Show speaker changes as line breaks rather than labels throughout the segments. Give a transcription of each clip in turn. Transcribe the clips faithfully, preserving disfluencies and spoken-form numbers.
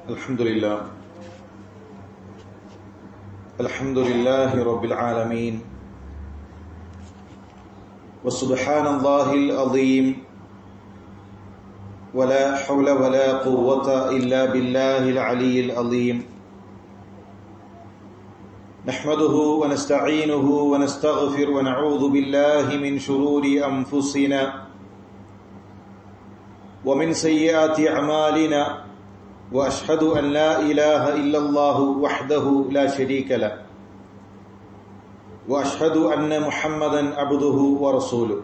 الحمد لله الحمد لله رب العالمين وسبحان الله العظيم ولا حول ولا قوة إلا بالله العلي العظيم نحمده ونستعينه ونستغفر ونعوذ بالله من شرور أنفسنا ومن سيئات أعمالنا وأشهد أن لا إله إلا الله وحده لا شريك له وأشهد أن محمدا عبده ورسوله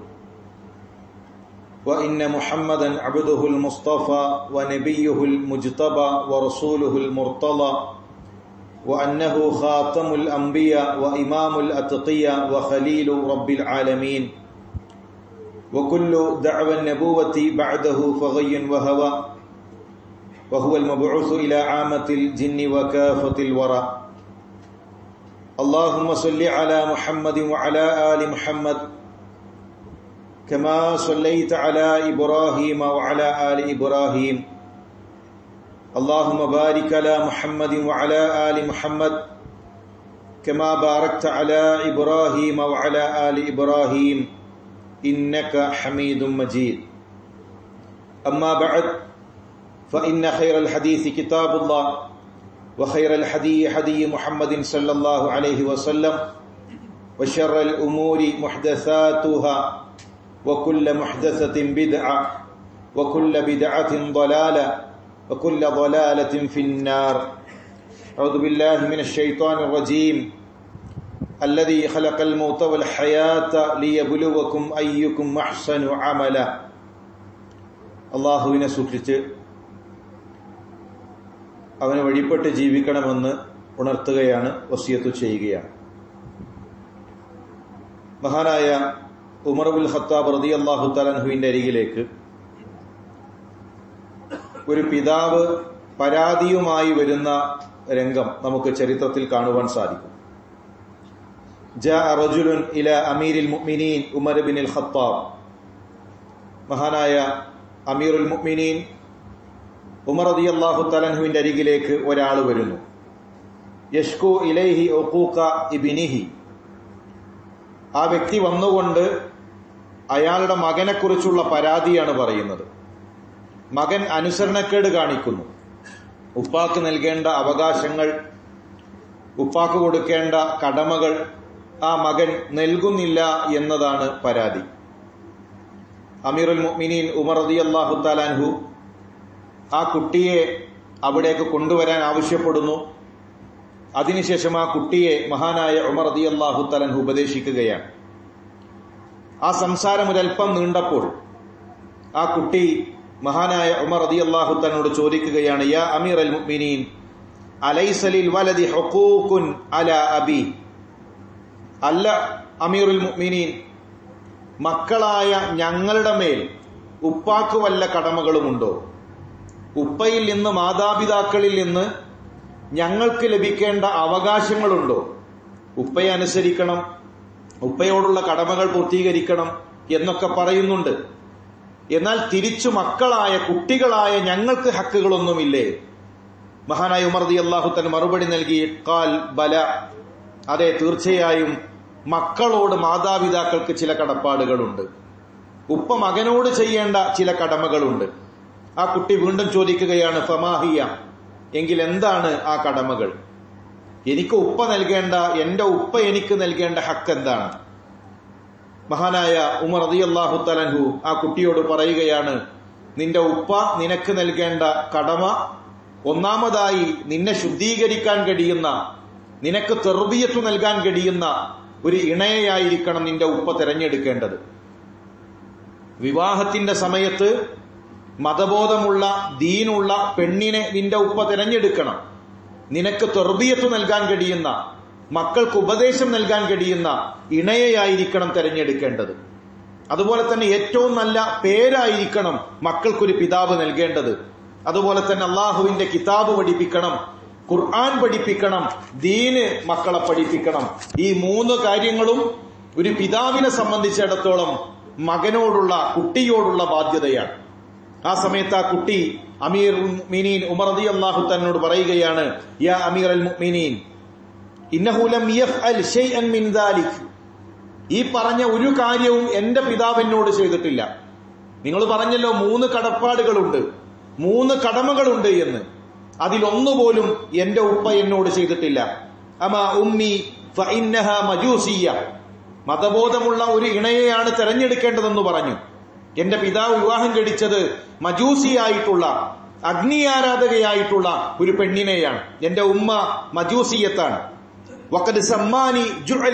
وإن محمدا عبده المصطفى ونبيه المجتبى ورسوله المرتضى وأنه خاتم الأنبياء وإمام الأتقياء وخليل رب العالمين وكل دعوى النبوة بعده فغي وهوى وهو المبعوث إلى عامة الجن وكافة الورى اللهم صل على محمد وعلى آل محمد كما صليت على إبراهيم وعلى آل إبراهيم اللهم بارك على محمد وعلى آل محمد كما باركت على إبراهيم وعلى آل إبراهيم إنك حميد مجيد أما بعد فإن خير الحديث كتاب الله وخير الحدي حدي محمد صلى الله عليه وسلم وشر الأمور محدثاتها وكل محدثة بدعة وكل بدعة ضلالة وكل ضلالة في النار أعوذ بالله من الشيطان الرجيم الذي خلق الموت والحياة ليبلوكم أيكم أحسن عملا അള്ളാഹുവിനെ സൂക്ഷിച്ച് അവന് വഴിപ്പെട്ട് ജീവിക്കണമെന്ന് ഉണർത്തുകയാണ്, വസിയത്ത് ചെയ്യുകയാണ്. മഹാനായ ഉമർ ഇബ്നുൽ ഖത്താബ് റളിയല്ലാഹു തആല അൻഹുവിന്റെ അരികിലേക്ക് ഒരു പിതാവ് പരാതിയുമായി വരുന്ന രംഗം നമുക്ക് ചരിത്രത്തിൽ കാണുവാൻ സാധിക്കും. ജാഅ റജുലുൻ ഇലാ അമീരിൽ മുഅ്മിനീൻ ഉമർ ഇബ്നുൽ ഖത്താബ്. മഹാനായ അമീറുൽ മുഅ്മിനീൻ ഉമർ റളിയല്ലാഹു തആല അൻഹുവിന്റെ അരികിലേക്ക് ഒരാൾ വരുന്നു. യഷ്കു ഇലൈഹി ഉഖൂഖ ഇബ്നിഹി. ആ വ്യക്തി വന്നുകൊണ്ട് അയാളുടെ മകനെക്കുറിച്ചുള്ള പരാതിയാണ് പറയുന്നത്. മകൻ അനുസരണക്കേട് കാണിക്കുന്നു. ഉപ്പാക്ക് നൽകേണ്ട അവകാശങ്ങൾ, ഉപ്പാക്ക് കൊടുക്കേണ്ട കടമകൾ ആ മകൻ നൽകുന്നില്ല എന്നതാണ് പരാതി. അമീറുൽ മുഅ്മിനീൻ ഉമർ റളിയല്ലാഹു തആല അൻഹു ആ കുട്ടിയെ അവിടേക്ക് കൊണ്ടുവരാൻ ആവശ്യപ്പെടുന്നു. അതിനുശേഷം ആ കുട്ടിയെ മഹാനായ ഉമർ റളിയല്ലാഹു തആല അൻഹു ഉപദേശിക്കുകയാണ്. ആ സംസാരം ഒരൽപ്പം നീണ്ടപ്പോൾ ആ കുട്ടി മഹാനായ ഉമർ റളിയല്ലാഹു തആല അൻഹുവോട് ചോദിക്കുകയാണ്, യാ അമീറൽ മുഅ്മിനീൻ അലൈസ ലിൽ വലദി ഹുഖൂഖുൻ അലാ അബി. അല്ല അമീറുൽ മുഅ്മിനീൻ, മക്കളായ ഞങ്ങളുടെ മേൽ ഉപ്പാക്ക് വല്ല കടമകളുമുണ്ടോ? ഉപ്പയിൽ നിന്ന്, മാതാപിതാക്കളിൽ നിന്ന് ഞങ്ങൾക്ക് ലഭിക്കേണ്ട അവകാശങ്ങളുണ്ടോ? ഉപ്പയെ അനുസരിക്കണം, ഉപ്പയോടുള്ള കടമകൾ പൂർത്തീകരിക്കണം എന്നൊക്കെ പറയുന്നുണ്ട്. എന്നാൽ തിരിച്ചു മക്കളായ കുട്ടികളായ ഞങ്ങൾക്ക് ഹക്കുകളൊന്നുമില്ലേ? മഹാനായ ഉമർ റളിയല്ലാഹു തആല മറുപടി നൽകി, ഖാൽ ബല, അതെ തീർച്ചയായും മക്കളോട് മാതാപിതാക്കൾക്ക് ചില കടപ്പാടുകളുണ്ട്, ഉപ്പ മകനോട് ചെയ്യേണ്ട ചില കടമകളുണ്ട്. ആ കുട്ടി വീണ്ടും ചോദിക്കുകയാണ്, ഫമാഹിയ, എങ്കിൽ എന്താണ് ആ കടമകൾ? എനിക്ക് ഉപ്പ നൽകേണ്ട, എന്റെ ഉപ്പ എനിക്ക് നൽകേണ്ട ഹക്ക് എന്താണ്? മഹാനായ ഉമർ റളിയല്ലാഹു തആല അൻഹു ആ കുട്ടിയോട് പറയുകയാണ്, നിന്റെ ഉപ്പ നിനക്ക് നൽകേണ്ട കടമ ഒന്നാമതായി നിന്നെ ശുദ്ധീകരിക്കാൻ കഴിയുന്ന, നിനക്ക് തർബിയത്ത് നൽകാൻ കഴിയുന്ന ഒരു ഇണയെയായിരിക്കണം നിന്റെ ഉപ്പ തിരഞ്ഞെടുക്കേണ്ടത്. വിവാഹത്തിന്റെ സമയത്ത് മതബോധമുള്ള, ദീനുള്ള പെണ്ണിനെ നിന്റെ ഉപ്പ തിരഞ്ഞെടുക്കണം. നിനക്ക് തർബിയത്ത് നൽകാൻ കഴിയുന്ന, മക്കൾക്ക് ഉപദേശം നൽകാൻ കഴിയുന്ന ഇണയെയായിരിക്കണം തിരഞ്ഞെടുക്കേണ്ടത്. അതുപോലെ തന്നെ ഏറ്റവും നല്ല പേരായിരിക്കണം മക്കൾക്കൊരു പിതാവ് നൽകേണ്ടത്. അതുപോലെ തന്നെ അള്ളാഹുവിന്റെ കിതാബ് പഠിപ്പിക്കണം, ഖുർആൻ പഠിപ്പിക്കണം, ദീന് മക്കളെ പഠിപ്പിക്കണം. ഈ മൂന്ന് കാര്യങ്ങളും ഒരു പിതാവിനെ സംബന്ധിച്ചിടത്തോളം മകനോടുള്ള, കുട്ടിയോടുള്ള ബാധ്യതയാണ്. ആ സമയത്ത് ആ കുട്ടി അമീർ മുഅ്മിനീൻ ഉമർ റളിയല്ലാഹു തആലയോട് പറയുകയാണ്, യാ അമീറൽ മുഅ്മിനീൻ ഇന്നഹു ലം യഫ്അൽ ശൈഅൻ മിൻ ദാലിക്, ഈ പറഞ്ഞ ഒരു കാര്യവും എന്റെ പിതാവ് എന്നോട് ചെയ്തിട്ടില്ല. നിങ്ങൾ പറഞ്ഞല്ലോ മൂന്ന് കടപ്പാടുകളുണ്ട്, മൂന്ന് കടമകളുണ്ട് എന്ന്, അതിലൊന്നുപോലും എന്റെ ഉപ്പ എന്നോട് ചെയ്തിട്ടില്ല. അമാ ഉമ്മി ഫഇന്നഹ മജൂസിയ്യ, മതബോധമുള്ള ഒരു ഇണയെയാണ് തെരഞ്ഞെടുക്കേണ്ടതെന്ന് പറഞ്ഞു. എന്റെ പിതാവ് വിവാഹം കഴിച്ചത് മജൂസിയായിട്ടുള്ള, അഗ്നി ആരാധകയായിട്ടുള്ള ഒരു പെണ്ണിനെയാണ്. എന്റെ ഉമ്മ മജൂസിയത്താണ്. വഖദ് സമ്മാനി ജുഅല,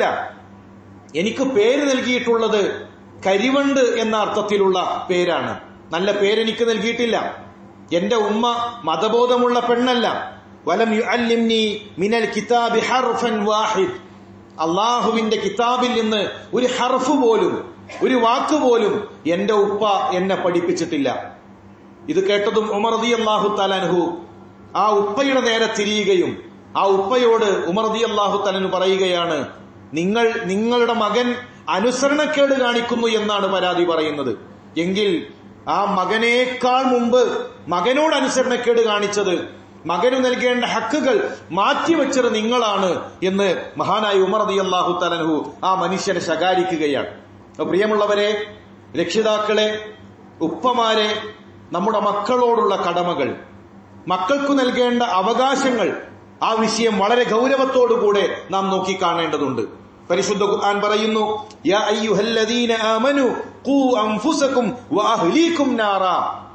എനിക്ക് പേര് നൽകിയിട്ടുള്ളത് കരിവണ്ട് എന്ന അർത്ഥത്തിലുള്ള പേരാണ്. നല്ല പേരെനിക്ക് നൽകിയിട്ടില്ല. എന്റെ ഉമ്മ മതബോധമുള്ള പെണ്ണല്ല. വലം യുഅല്ലിംനി മിനൽ കിതാബി ഹർഫൻ വാഹിദ്, അള്ളാഹുവിന്റെ കിതാബിൽ നിന്ന് ഒരു ഹർഫ് പോലും, ഒരു വാക്ക് പോലും എന്റെ ഉപ്പ എന്നെ പഠിപ്പിച്ചിട്ടില്ല. ഇത് കേട്ടതും ഉമർ റളിയല്ലാഹു തആല അൻഹു ആ ഉപ്പയുടെ നേരെ തിരിയുകയും ആ ഉപ്പയോട് ഉമർ റളിയല്ലാഹു തആല അൻഹു പറയുകയാണ്, നിങ്ങൾ നിങ്ങളുടെ മകൻ അനുസരണക്കേട് കാണിക്കുന്നു എന്നാണ് പരാതി പറയുന്നത്. എങ്കിൽ ആ മകനേക്കാൾ മുമ്പ് മകനോട് അനുസരണക്കേട് കാണിച്ചത്, മകനു നൽകേണ്ട ഹക്കുകൾ മാറ്റിവെച്ചത് നിങ്ങളാണ് എന്ന് മഹാനായ ഉമർ റളിയല്ലാഹു തആല അൻഹു ആ മനുഷ്യനെ ശകാരിക്കുകയാണ്. പ്രിയമുള്ളവരെ, രക്ഷിതാക്കളെ, ഉപ്പമാരെ, നമ്മുടെ മക്കളോടുള്ള കടമകൾ, മക്കൾക്കു നൽകേണ്ട അവകാശങ്ങൾ, ആ വിഷയം വളരെ ഗൗരവത്തോടുകൂടെ നാം നോക്കിക്കാണേണ്ടതുണ്ട്. പരിശുദ്ധ ഖുർആൻ പറയുന്നു, യാ അയ്യുഹല്ലദീന ആമനു ഖൂ അൻഫുസകും വഅഹ്ലീകും നാറാ,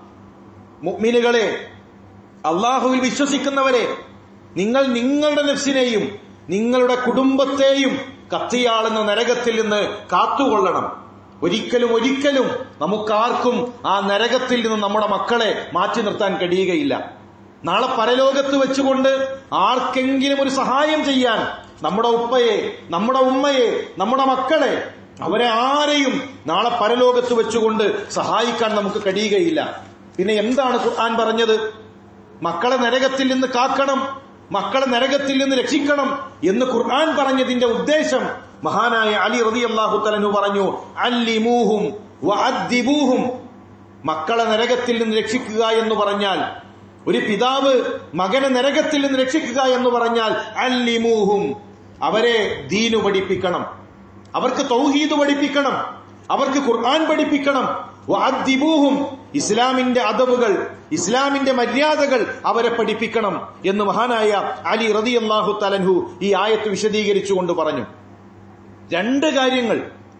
മുഅ്മിനുകളെ, അല്ലാഹുവിൽ വിശ്വസിക്കുന്നവരെ, നിങ്ങൾ നിങ്ങളുടെ നഫ്സിനെയും നിങ്ങളുടെ കുടുംബത്തെയും കത്തിയാളുന്ന നരകത്തിൽ നിന്ന് കാത്തുകൊള്ളണം. ഒരിക്കലും ഒരിക്കലും നമുക്കാർക്കും ആ നരകത്തിൽ നിന്ന് നമ്മുടെ മക്കളെ മാറ്റി നിർത്താൻ കഴിയുകയില്ല. നാളെ പരലോകത്ത് വെച്ചുകൊണ്ട് ആർക്കെങ്കിലും ഒരു സഹായം ചെയ്യാൻ നമ്മുടെ ഉപ്പയെ, നമ്മുടെ ഉമ്മയെ, നമ്മുടെ മക്കളെ, അവരെ ആരെയും നാളെ പരലോകത്ത് വെച്ചുകൊണ്ട് സഹായിക്കാൻ നമുക്ക് കഴിയുകയില്ല. പിന്നെ എന്താണ് ഖുർആൻ പറഞ്ഞത്? മക്കളെ നരകത്തിൽ നിന്ന് കാക്കണം, മക്കളെ നരകത്തിൽ നിന്ന് രക്ഷിക്കണം എന്ന് ഖുർആൻ പറഞ്ഞതിന്റെ ഉദ്ദേശം മഹാനായ അലി റളിയല്ലാഹു തആല അൻഹു പറഞ്ഞു, അല്ലിമൂഹും വഅദ്ദിബൂഹും. മക്കളെ നരകത്തിൽ നിന്ന് രക്ഷിക്കുക എന്ന് പറഞ്ഞാൽ, ഒരു പിതാവ് മകനെ നരകത്തിൽ നിന്ന് രക്ഷിക്കുക എന്ന് പറഞ്ഞാൽ അല്ലിമൂഹും, അവരെ ദീനു പഠിപ്പിക്കണം, അവർക്ക് തൗഹീദ് പഠിപ്പിക്കണം, അവർക്ക് ഖുർആൻ പഠിപ്പിക്കണം. വഅദ്ദിബൂഹും, ഇസ്ലാമിന്റെ അദബുകൾ, ഇസ്ലാമിന്റെ മര്യാദകൾ അവരെ പഠിപ്പിക്കണം എന്ന് മഹാനായ അലി റളിയല്ലാഹു തആല അൻഹു ഈ ആയത്ത് വിശദീകരിച്ചുകൊണ്ട് പറഞ്ഞു. രണ്ട് കാര്യങ്ങൾ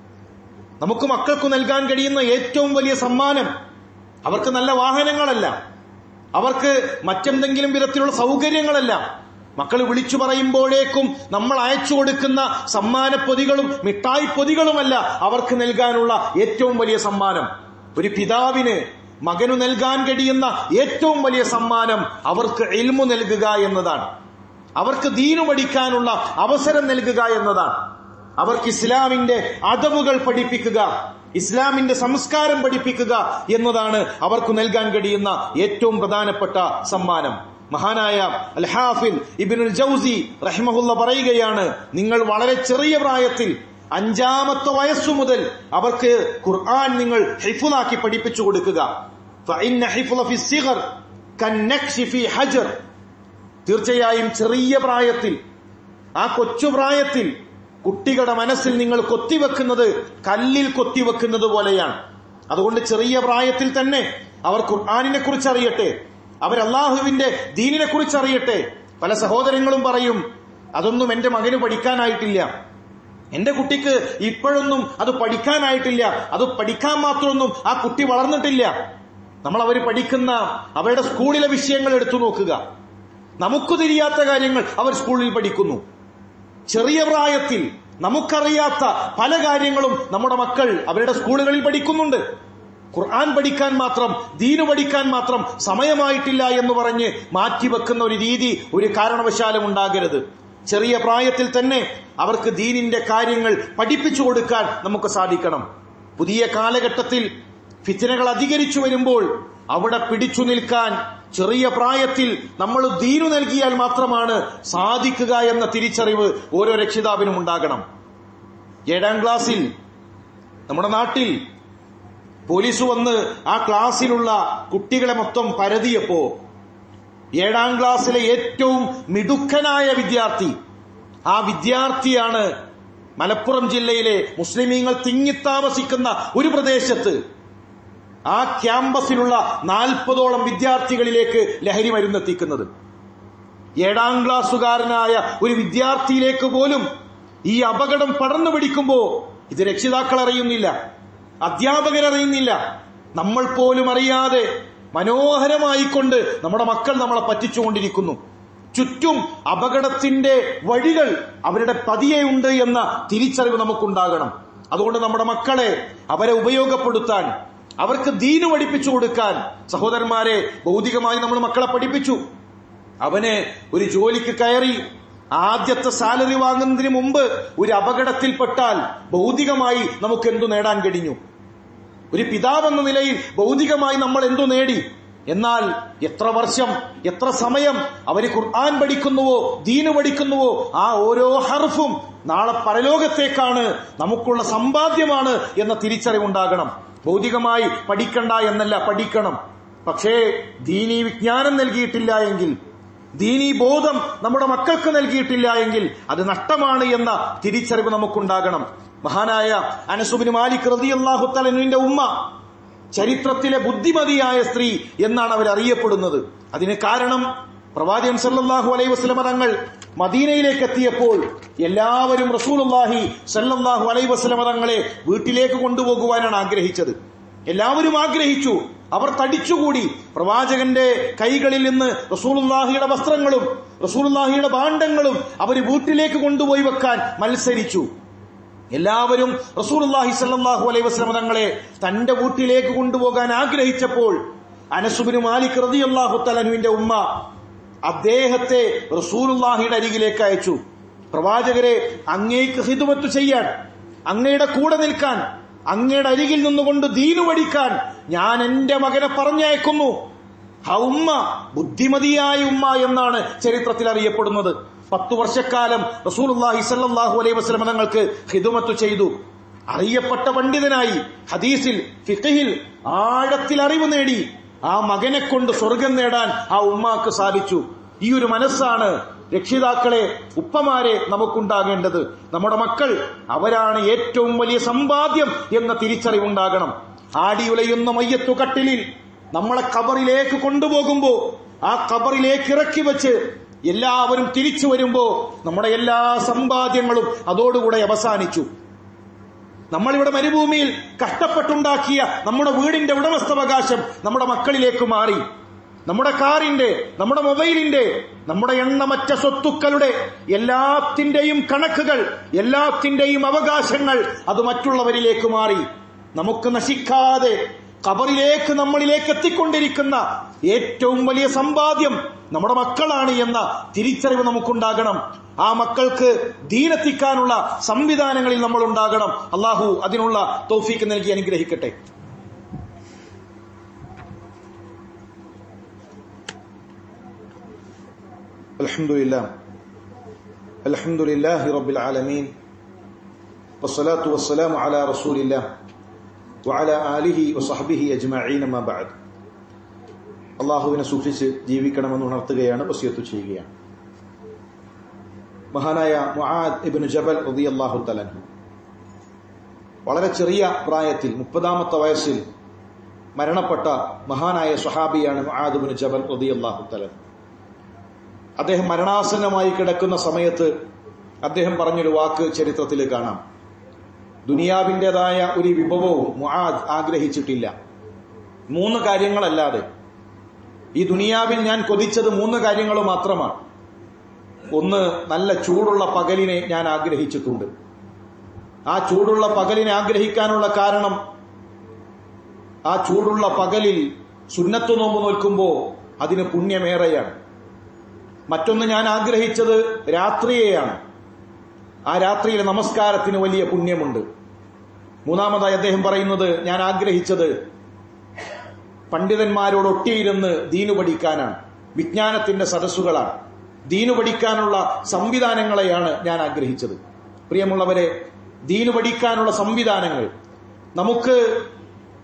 നമുക്ക് മക്കൾക്ക് നൽകാൻ കഴിയുന്ന ഏറ്റവും വലിയ സമ്മാനം, അവർക്ക് നല്ല വാഹനങ്ങളല്ല, അവർക്ക് മറ്റെന്തെങ്കിലും വിധത്തിലുള്ള സൗകര്യങ്ങളല്ല. മക്കൾ വിളിച്ചു പറയുമ്പോഴേക്കും നമ്മൾ അയച്ചു കൊടുക്കുന്ന സമ്മാന പൊതികളും മിഠായി പൊതികളുമല്ല അവർക്ക് നൽകാനുള്ള ഏറ്റവും വലിയ സമ്മാനം. ഒരു പിതാവിന് മകനു നൽകാൻ കഴിയുന്ന ഏറ്റവും വലിയ സമ്മാനം അവർക്ക് ഇൽമു നൽകുക എന്നതാണ്. അവർക്ക് ദീനു പഠിക്കാനുള്ള അവസരം നൽകുക എന്നതാണ്. അവർക്ക് ഇസ്ലാമിന്റെ അദബുകൾ പഠിപ്പിക്കുക, ഇസ്ലാമിന്റെ സംസ്കാരം പഠിപ്പിക്കുക എന്നതാണ് അവർക്ക് നൽകാൻ കഴിയുന്ന ഏറ്റവും പ്രധാനപ്പെട്ട സമ്മാനം. മഹാനായ അൽ ഹാഫിൽ ഇബ്നുൽ ജൗസി റഹിമഹുല്ല പറയുകയാണ്, നിങ്ങൾ വളരെ ചെറിയ പ്രായത്തിൽ, അഞ്ചാമത്തെ വയസ്സു മുതൽ അവർക്ക് ഖുർആൻ നിങ്ങൾ ഹിഫ്ളാക്കി പഠിപ്പിച്ചു കൊടുക്കുക. ഫഇന്ന ഹിഫ്ള ഫി സിഗർ കന്നക്ശി ഫി ഹജർ. തീർച്ചയായും ചെറിയ പ്രായത്തിൽ, ആ കൊച്ചു പ്രായത്തിൽ കുട്ടികളുടെ മനസ്സിൽ നിങ്ങൾ കൊത്തിവെക്കുന്നത് കല്ലിൽ കൊത്തിവെക്കുന്നത് പോലെയാണ്. അതുകൊണ്ട് ചെറിയ പ്രായത്തിൽ തന്നെ അവർ ഖുർആനിനെ കുറിച്ച് അറിയട്ടെ, അവർ അള്ളാഹുവിന്റെ ദീനിനെ കുറിച്ച് അറിയട്ടെ. പല സഹോദരങ്ങളും പറയും, അതൊന്നും എന്റെ മകന് പഠിക്കാനായിട്ടില്ല, എന്റെ കുട്ടിക്ക് ഇപ്പോഴൊന്നും അത് പഠിക്കാനായിട്ടില്ല, അത് പഠിക്കാൻ മാത്രമൊന്നും ആ കുട്ടി വളർന്നിട്ടില്ല. നമ്മൾ അവർ പഠിക്കുന്ന അവരുടെ സ്കൂളിലെ വിഷയങ്ങൾ എടുത്തു നോക്കുക. നമുക്ക് തിരിയാത്ത കാര്യങ്ങൾ അവർ സ്കൂളിൽ പഠിക്കുന്നു. ചെറിയ പ്രായത്തിൽ നമുക്കറിയാത്ത പല കാര്യങ്ങളും നമ്മുടെ മക്കൾ അവരുടെ സ്കൂളുകളിൽ പഠിക്കുന്നുണ്ട്. ഖുർആൻ പഠിക്കാൻ മാത്രം, ദീനു പഠിക്കാൻ മാത്രം സമയമായിട്ടില്ല എന്ന് പറഞ്ഞ് മാറ്റിവെക്കുന്ന ഒരു രീതി ഒരു കാരണവശാലും ഉണ്ടാകരുത്. ചെറിയ പ്രായത്തിൽ തന്നെ അവർക്ക് ദീനിന്റെ കാര്യങ്ങൾ പഠിപ്പിച്ചു കൊടുക്കാൻ നമുക്ക് സാധിക്കണം. പുതിയ കാലഘട്ടത്തിൽ ഫിത്നകൾ അധികരിച്ചു വരുമ്പോൾ അവിടെ പിടിച്ചു നിൽക്കാൻ ചെറിയ പ്രായത്തിൽ നമ്മൾ ദീനു നൽകിയാൽ മാത്രമാണ് സാധിക്കുക എന്ന തിരിച്ചറിവ് ഓരോ രക്ഷിതാവിനും ഉണ്ടാകണം. ഏഴാം ക്ലാസ്സിൽ നമ്മുടെ നാട്ടിൽ പോലീസ് വന്ന് ആ ക്ലാസ്സിലുള്ള കുട്ടികളെ മൊത്തം പരതിയപ്പോ ഏഴാം ക്ലാസ്സിലെ ഏറ്റവും മിടുക്കനായ വിദ്യാർത്ഥി, ആ വിദ്യാർത്ഥിയാണ് മലപ്പുറം ജില്ലയിലെ മുസ്ലിമീങ്ങൾ തിങ്ങിത്താമസിക്കുന്ന ഒരു പ്രദേശത്ത് ആ ക്യാമ്പസിലുള്ള നാൽപ്പതോളം വിദ്യാർത്ഥികളിലേക്ക് ലഹരി മരുന്നെത്തിക്കുന്നത്. ഏഴാം ക്ലാസ്സുകാരനായ ഒരു വിദ്യാർത്ഥിയിലേക്ക് പോലും ഈ അപകടം പടർന്നു പിടിക്കുമ്പോ ഇത് രക്ഷിതാക്കൾ അറിയുന്നില്ല, അധ്യാപകരറിയുന്നില്ല, നമ്മൾ പോലും അറിയാതെ മനോഹരമായിക്കൊണ്ട് നമ്മുടെ മക്കൾ നമ്മളെ പറ്റിച്ചുകൊണ്ടിരിക്കുന്നു. ചുറ്റും അപകടത്തിന്റെ വഴികൾ അവരുടെ പതിയെയുണ്ട് എന്ന തിരിച്ചറിവ് നമുക്കുണ്ടാകണം. അതുകൊണ്ട് നമ്മുടെ മക്കളെ അവരെ ഉപയോഗപ്പെടുത്താൻ, അവർക്ക് ദീന് പഠിപ്പിച്ചു കൊടുക്കാൻ, സഹോദരന്മാരെ, ഭൗതികമായി നമ്മൾ മക്കളെ പഠിപ്പിച്ചു. അവന് ഒരു ജോലിക്ക് കയറി ആദ്യത്തെ സാലറി വാങ്ങുന്നതിന് മുമ്പ് ഒരു അപകടത്തിൽപ്പെട്ടാൽ ഭൗതികമായി നമുക്ക് എന്തു നേടാൻ കഴിഞ്ഞു? ഒരു പിതാവെന്ന നിലയിൽ ഭൗതികമായി നമ്മൾ എന്തു നേടി? എന്നാൽ എത്ര വർഷം, എത്ര സമയം അവര് ഖുർആൻ പഠിക്കുന്നുവോ, ദീന് പഠിക്കുന്നുവോ, ആ ഓരോ ഹർഫും നാളെ പരലോകത്തേക്കാണ്, നമുക്കുള്ള സമ്പാദ്യമാണ് എന്ന തിരിച്ചറിവുണ്ടാകണം. ഭൗതികമായി പഠിക്കണ്ട എന്നല്ല, പഠിക്കണം. പക്ഷേ ദീനീ വിജ്ഞാനം നൽകിയിട്ടില്ല എങ്കിൽ, ദീനീ ബോധം നമ്മുടെ മക്കൾക്ക് നൽകിയിട്ടില്ല എങ്കിൽ അത് നഷ്ടമാണ് എന്ന തിരിച്ചറിവ് നമുക്കുണ്ടാകണം. മഹാനായ അനസ് ഇബ്നു മാലിക് റളിയല്ലാഹു തആല അൻഹുവിന്റെ ഉമ്മ ചരിത്രത്തിലെ ബുദ്ധിമതിയായ സ്ത്രീ എന്നാണ് അവർ അറിയപ്പെടുന്നത്. അതിന് കാരണം പ്രവാചകൻ സല്ലല്ലാഹു അലൈഹി വസല്ലമ തങ്ങൾ മദീനയിലേക്ക് എത്തിയപ്പോൾ എല്ലാവരും റസൂലുള്ളാഹി സല്ലല്ലാഹു അലൈഹി വസല്ലമ തങ്ങളെ വീട്ടിലേക്ക് കൊണ്ടുപോകുവാനാണ് ആഗ്രഹിച്ചത്. എല്ലാവരും ആഗ്രഹിച്ചു. അവർ തടിച്ചുകൂടി. പ്രവാചകന്റെ കൈകളിൽ നിന്ന് റസൂലുള്ളാഹിയുടെ വസ്ത്രങ്ങളും റസൂലുള്ളാഹിയുടെ ഭാണ്ഡങ്ങളും അവർ വീട്ടിലേക്ക് കൊണ്ടുപോയി വെക്കാൻ മത്സരിച്ചു. എല്ലാവരും റസൂലുള്ളാഹി സ്വല്ലല്ലാഹു അലൈഹി വസല്ലം തങ്ങളെ തന്റെ വീട്ടിലേക്ക് കൊണ്ടുപോകാൻ ആഗ്രഹിച്ചപ്പോൾ അനസ് ഇബ്നു മാലിക് റളിയല്ലാഹു തആല അൻഹുവിന്റെ ഉമ്മ അദ്ദേഹത്തെ റസൂലുള്ളാഹിയുടെ അരികിലേക്ക് അയച്ചു. പ്രവാചകരെ, അങ്ങേക്ക് ഖിദ്മത്ത് ചെയ്യാൻ, അങ്ങയുടെ കൂടെ നിൽക്കാൻ, അങ്ങയുടെ അരികിൽ നിന്നുകൊണ്ട് ദീനു പഠിക്കാൻ ഞാൻ എന്റെ മകനെ പറഞ്ഞയക്കുന്നു. ആ ഉമ്മ ബുദ്ധിമതിയായ ഉമ്മ എന്നാണ് ചരിത്രത്തിൽ അറിയപ്പെടുന്നത്. പത്തു വർഷക്കാലം റസൂലുള്ളാഹി സ്വല്ലല്ലാഹു അലൈഹി വസല്ലം തങ്ങൾക്ക് ഖിദ്മത്ത് ചെയ്തു. അറിയപ്പെട്ട പണ്ഡിതനായി, ഹദീസിൽ, ഫിഖ്ഹിൽ ആഴത്തിൽ അറിവ് നേടി. ആ മകനെ കൊണ്ട് സ്വർഗം നേടാൻ ആ ഉമ്മാക്ക് സാധിച്ചു. ഈ ഒരു മനസ്സാണ് രക്ഷിതാക്കളെ, ഉപ്പമാരെ നമുക്കുണ്ടാകേണ്ടത്. നമ്മുടെ മക്കൾ അവരാണ് ഏറ്റവും വലിയ സമ്പാദ്യം എന്ന തിരിച്ചറിവുണ്ടാകണം. ആടിയുലയുന്ന മയ്യത്തു കട്ടിലിൽ നമ്മളെ ഖബറിലേക്ക് കൊണ്ടുപോകുമ്പോ ആ ഖബറിലേക്ക് ഇറക്കി വെച്ച് എല്ലാവരും തിരിച്ചു വരുമ്പോ നമ്മുടെ എല്ലാ സമ്പാദ്യങ്ങളും അതോടുകൂടെ അവസാനിച്ചു. നമ്മളിവിടെ മരുഭൂമിയിൽ കഷ്ടപ്പെട്ടുണ്ടാക്കിയ നമ്മുടെ വീടിന്റെ ഉടമസ്ഥാവകാശം നമ്മുടെ മക്കളിലേക്ക് മാറി. നമ്മുടെ കാറിന്റെ, നമ്മുടെ മൊബൈലിന്റെ, നമ്മുടെ എണ്ണമറ്റ സ്വത്തുക്കളുടെ എല്ലാത്തിന്റെയും കണക്കുകൾ, എല്ലാത്തിന്റെയും അവകാശങ്ങൾ അത് മറ്റുള്ളവരിലേക്ക് മാറി. നമുക്ക് നശിക്കാതെ ഖബറിലേക്ക് നമ്മളിലേക്ക് എത്തിക്കൊണ്ടിരിക്കുന്ന ഏറ്റവും വലിയ സമ്പാദ്യം നമ്മുടെ മക്കളാണ് എന്ന തിരിച്ചറിവ് നമുക്കുണ്ടാകണം. ആ മക്കൾക്ക് ദീനെത്തിക്കാനുള്ള സംവിധാനങ്ങളിൽ നമ്മൾ ഉണ്ടാകണം. അള്ളാഹു അതിനുള്ള തൗഫീക്ക് നൽകി അനുഗ്രഹിക്കട്ടെ. അൽഹംദുലില്ലാഹ് അൽഹംദുലില്ലാഹി റബ്ബിൽ ആലമീൻ വസ്സലാത്തു വസ്സലാമു അലാ റസൂലില്ലാഹ് വഅലാ ആലിഹി വസഹ്ബിഹി അജ്മഈൻ. അമ്മാ ബഅദ്. അള്ളാഹുവിനെ സൂക്ഷിച്ച് ജീവിക്കണമെന്ന് ഉണർത്തുകയാണ്, വസിയത്ത് ചെയ്യുകയാണ്. മഹാനായ മുആദ് ഇബ്നു ജബൽ റളിയല്ലാഹു തആല അൻഹു വളരെ ചെറിയ പ്രായത്തിൽ, മുപ്പതാമത്തെ വയസ്സിൽ മരണപ്പെട്ട മഹാനായ സ്വഹാബിയാണ് മുആദ് ഇബ്നു ജബൽ റളിയല്ലാഹു തആല. അദ്ദേഹം മരണാസന്നമായി കിടക്കുന്ന സമയത്ത് അദ്ദേഹം പറഞ്ഞൊരു വാക്ക് ചരിത്രത്തിൽ കാണാം. ദുനിയാവിൻ്റെതായ ഒരു വിഭവവും മുആദ് ആഗ്രഹിച്ചിട്ടില്ല, മൂന്ന് കാര്യങ്ങളല്ലാതെ. ഈ ദുനിയാവിൽ ഞാൻ കൊതിച്ചത് മൂന്ന് കാര്യങ്ങൾ മാത്രമാണ്. ഒന്ന്, നല്ല ചൂടുള്ള പകലിനെ ഞാൻ ആഗ്രഹിച്ചിട്ടുണ്ട്. ആ ചൂടുള്ള പകലിനെ ആഗ്രഹിക്കാനുള്ള കാരണം, ആ ചൂടുള്ള പകലിൽ സുന്നത്ത് നോമ്പ് നോൽക്കുമ്പോൾ അതിന് പുണ്യമേറെയാണ്. മറ്റൊന്ന്, ഞാൻ ആഗ്രഹിച്ചത് രാത്രിയെയാണ്. ആ രാത്രിയിലെ നമസ്കാരത്തിന് വലിയ പുണ്യമുണ്ട്. മൂന്നാമതായി അദ്ദേഹം പറയുന്നത്, ഞാൻ ആഗ്രഹിച്ചത് പണ്ഡിതന്മാരോട് ഒട്ടിയിരുന്ന് ദീനു പഠിക്കാനാണ്. വിജ്ഞാനത്തിന്റെ സദസ്സുകളാണ്, ദീനു പഠിക്കാനുള്ള സംവിധാനങ്ങളെയാണ് ഞാൻ ആഗ്രഹിച്ചത്. പ്രിയമുള്ളവരെ, ദീനു പഠിക്കാനുള്ള സംവിധാനങ്ങൾ നമുക്ക്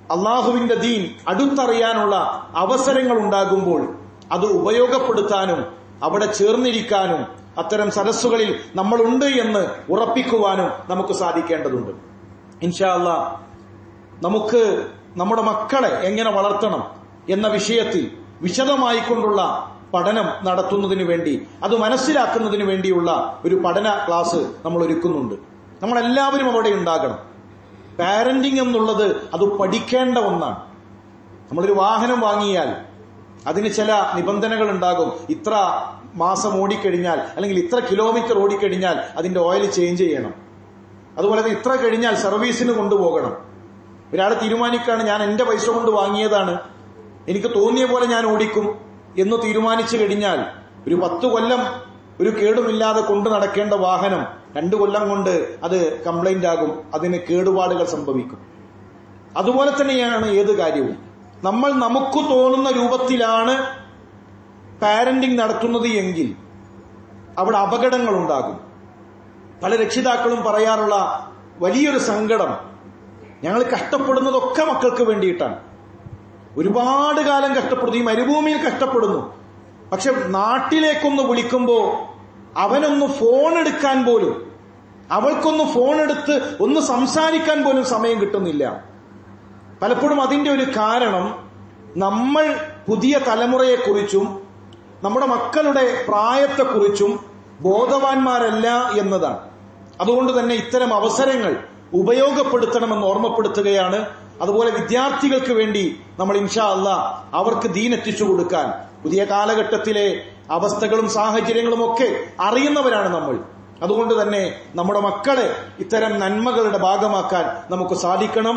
അള്ളാഹുവിന്റെ ദീൻ അടുത്തറിയാനുള്ള അവസരങ്ങൾ ഉണ്ടാകുമ്പോൾ അത് ഉപയോഗപ്പെടുത്താനും അവിടെ ചേർന്നിരിക്കാനും അത്തരം സദസ്സുകളിൽ നമ്മളുണ്ട് എന്ന് ഉറപ്പിക്കുവാനും നമുക്ക് സാധിക്കേണ്ടതുണ്ട്. ഇൻഷാ അല്ലാഹ് നമുക്ക് നമ്മുടെ മക്കളെ എങ്ങനെ വളർത്തണം എന്ന വിഷയത്തിൽ വിശദമായി കൊണ്ടുള്ള പഠനം നടത്തുന്നതിന് വേണ്ടി, അത് മനസ്സിലാക്കുന്നതിന് വേണ്ടിയുള്ള ഒരു പഠന ക്ലാസ് നമ്മൾ ഒരുക്കുന്നുണ്ട്. നമ്മളെല്ലാവരും അവിടെ ഉണ്ടാകണം. പാരന്റിങ് എന്നുള്ളത് അത് പഠിക്കേണ്ട ഒന്നാണ്. നമ്മളൊരു വാഹനം വാങ്ങിയാൽ അതിന് ചില നിബന്ധനകൾ ഉണ്ടാകും. ഇത്ര മാസം ഓടിക്കഴിഞ്ഞാൽ അല്ലെങ്കിൽ ഇത്ര കിലോമീറ്റർ ഓടിക്കഴിഞ്ഞാൽ അതിന്റെ ഓയിൽ ചേഞ്ച് ചെയ്യണം. അതുപോലെ തന്നെ ഇത്ര കഴിഞ്ഞാൽ സർവീസിന് കൊണ്ടുപോകണം. ഒരാൾ തീരുമാനിക്കുകയാണ്, ഞാൻ എന്റെ പൈസ കൊണ്ട് വാങ്ങിയതാണ്, എനിക്ക് തോന്നിയ പോലെ ഞാൻ ഓടിക്കും എന്ന് തീരുമാനിച്ചു കഴിഞ്ഞാൽ ഒരു പത്ത് കൊല്ലം ഒരു കേടുമില്ലാതെ കൊണ്ടു നടക്കേണ്ട വാഹനം രണ്ടു കൊല്ലം കൊണ്ട് അത് കംപ്ലൈന്റ് ആകും, അതിന് കേടുപാടുകൾ സംഭവിക്കും. അതുപോലെ തന്നെയാണ് ഏത് കാര്യവും. നമ്മൾ നമുക്ക് തോന്നുന്ന രൂപത്തിലാണ് പാരന്റിങ് നടത്തുന്നത് എങ്കിൽ അവിടെ അപകടങ്ങൾ ഉണ്ടാകും. പല രക്ഷിതാക്കളും പറയാറുള്ള വലിയൊരു സങ്കടം, ഞങ്ങൾ കഷ്ടപ്പെടുന്നതൊക്കെ മക്കൾക്ക് വേണ്ടിയിട്ടാണ്. ഒരുപാട് കാലം കഷ്ടപ്പെടുന്നു, ഈ മരുഭൂമിയിൽ കഷ്ടപ്പെടുന്നു. പക്ഷെ നാട്ടിലേക്കൊന്ന് വിളിക്കുമ്പോ അവനൊന്ന് ഫോൺ എടുക്കാൻ പോലും, അവൾക്കൊന്ന് ഫോൺ എടുത്ത് ഒന്ന് സംസാരിക്കാൻ പോലും സമയം കിട്ടുന്നില്ല. പലപ്പോഴും അതിന്റെ ഒരു കാരണം നമ്മൾ പുതിയ തലമുറയെക്കുറിച്ചും നമ്മുടെ മക്കളുടെ പ്രായത്തെക്കുറിച്ചും ബോധവാന്മാരല്ല എന്നതാണ്. അതുകൊണ്ട് തന്നെ ഇത്തരം അവസരങ്ങൾ ഉപയോഗപ്പെടുത്തണമെന്ന് ഓർമ്മപ്പെടുത്തുകയാണ്. അതുപോലെ വിദ്യാർത്ഥികൾക്ക് വേണ്ടി നമ്മൾ ഇൻഷാ അല്ലാഹ് അവർക്ക് ദീൻ എത്തിച്ചു കൊടുക്കാൻ, പുതിയ കാലഘട്ടത്തിലെ അവസ്ഥകളും സാഹചര്യങ്ങളും ഒക്കെ അറിയുന്നവരാണ് നമ്മൾ. അതുകൊണ്ട് തന്നെ നമ്മുടെ മക്കളെ ഇത്തരം നന്മകളുടെ ഭാഗമാക്കാൻ നമുക്ക് സാധിക്കണം.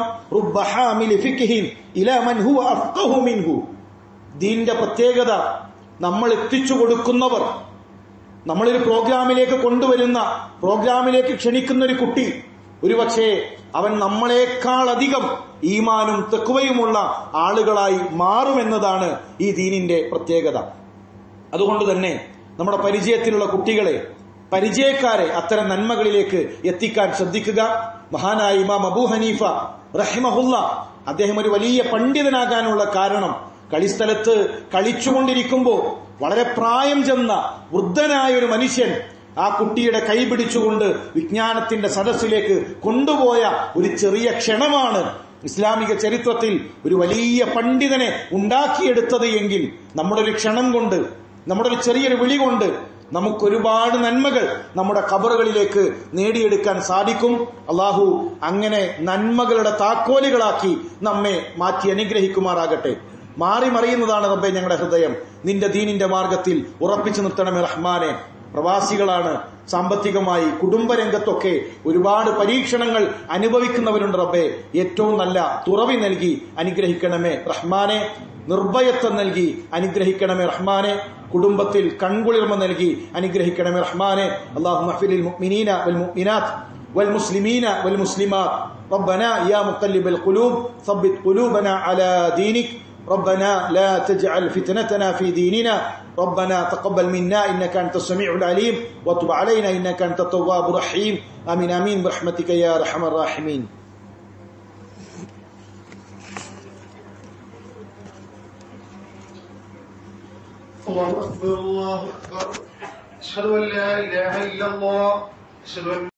ദീന്റെ പ്രത്യേകത നമ്മൾ എത്തിച്ചു കൊടുക്കുന്നവർ, നമ്മളൊരു പ്രോഗ്രാമിലേക്ക് കൊണ്ടുവരുന്ന, പ്രോഗ്രാമിലേക്ക് ക്ഷണിക്കുന്ന ഒരു കുട്ടി ഒരുപക്ഷെ അവൻ നമ്മളെക്കാളധികം ഈമാനും തഖ്വയുമുള്ള ആളുകളായി മാറുമെന്നതാണ് ഈ ദീനിന്റെ പ്രത്യേകത. അതുകൊണ്ട് തന്നെ നമ്മുടെ പരിചയത്തിലുള്ള കുട്ടികളെ, പരിചയക്കാരെ അത്തരം നന്മകളിലേക്ക് എത്തിക്കാൻ ശ്രദ്ധിക്കുക. മഹാനായ ഇമാം അബൂ ഹനീഫ റഹിമഹുല്ല, അദ്ദേഹം ഒരു വലിയ പണ്ഡിതനാകാനുള്ള കാരണം കളിസ്ഥലത്ത് കളിച്ചുകൊണ്ടിരിക്കുമ്പോ വളരെ പ്രായം ചെന്ന വൃദ്ധനായ ഒരു മനുഷ്യൻ ആ കുട്ടിയുടെ കൈ പിടിച്ചുകൊണ്ട് വിജ്ഞാനത്തിന്റെ സദസ്സിലേക്ക് കൊണ്ടുപോയ ഒരു ചെറിയ ക്ഷണമാണ് ഇസ്ലാമിക ചരിത്രത്തിൽ ഒരു വലിയ പണ്ഡിതനെ ഉണ്ടാക്കിയെടുത്തത് എങ്കിൽ നമ്മുടെ ഒരു ക്ഷണം കൊണ്ട്, നമ്മുടെ ഒരു ചെറിയൊരു വിളി കൊണ്ട് നമുക്കൊരുപാട് നന്മകൾ നമ്മുടെ ഖബറുകളിലേക്ക് നേടിയെടുക്കാൻ സാധിക്കും. അള്ളാഹു അങ്ങനെ നന്മകളുടെ താക്കോലുകളാക്കി നമ്മെ മാറ്റി അനുഗ്രഹിക്കുമാറാകട്ടെ. മാറി മറിയുന്നതാണ് റബ്ബേ ഞങ്ങളുടെ ഹൃദയം, നിന്റെ ദീനിന്റെ മാർഗത്തിൽ ഉറപ്പിച്ചു നിർത്തണമേ റഹ്മാനെ. പ്രവാസികളാണ്, സാമ്പത്തികമായി കുടുംബരംഗത്തൊക്കെ ഒരുപാട് പരീക്ഷണങ്ങൾ അനുഭവിക്കുന്നവരുണ്ട് റബ്ബേ. ഏറ്റവും നല്ല തുറവി നൽകി അനുഗ്രഹിക്കണമേ റഹ്മാനെ. നിർഭയത്വം നൽകി അനുഗ്രഹിക്കണമേ റഹ്മാനെ. കുടുംബത്തിൽ കൺകുളിർമ നൽകി അനുഗ്രഹിക്കണമേ റഹ്മാനെ. അല്ലാഹുമ്മ ഗ്ഫിറിൽ മുഅ്മിനീന വൽ മുഅ്മിനാത്ത് വൽ മുസ്ലിമീന വൽ മുസ്ലിമാത്ത്. റബ്ബനാ യാ മുഖല്ലിബൽ ഖുലൂബ് ثبت قلوبنا على دينك. ربنا لا تجعل فتنتنا في ديننا. ربنا تقبل منا إنك أنت السميع العليم وتب علينا إنك أنت التواب الرحيم. آمين آمين برحمتك يا أرحم الراحمين.
الله أكبر الله أكبر. أشهد أن لا إله إلا الله. أشهد أن